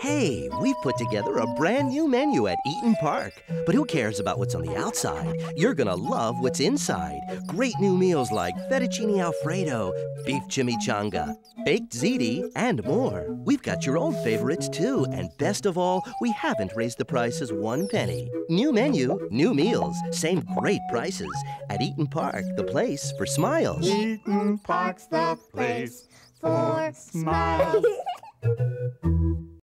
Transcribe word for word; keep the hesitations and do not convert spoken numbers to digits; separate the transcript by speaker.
Speaker 1: Hey, we've put together a brand new menu at Eaton Park. But who cares about what's on the outside? You're gonna love what's inside. Great new meals like fettuccine alfredo, beef chimichanga, baked ziti, and more. We've got your old favorites too, and best of all, we haven't raised the prices one penny. New menu, new meals, same great prices. At Eaton Park, the place for smiles.
Speaker 2: Eaton Park's the place for smiles.